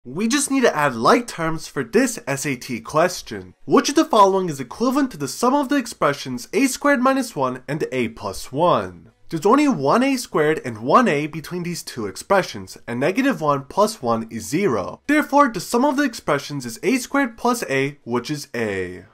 We just need to add like terms for this SAT question. Which of the following is equivalent to the sum of the expressions a squared minus 1 and a plus 1? There's only 1a squared and 1a between these two expressions, and negative 1 plus 1 is 0. Therefore, the sum of the expressions is a squared plus a, which is a.